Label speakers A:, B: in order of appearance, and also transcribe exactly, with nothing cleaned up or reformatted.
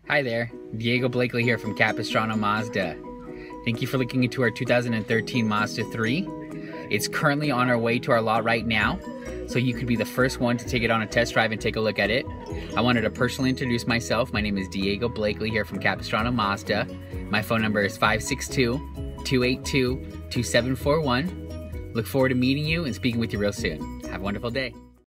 A: Hi there, Diego Blakely here from CapoMazda. Thank you for looking into our two thousand thirteen Mazda three. It's currently on our way to our lot right now, so you could be the first one to take it on a test drive and take a look at it. I wanted to personally introduce myself. My name is Diego Blakely here from CapoMazda. My phone number is five six two, two eight two, two seven four one. Look forward to meeting you and speaking with you real soon. Have a wonderful day.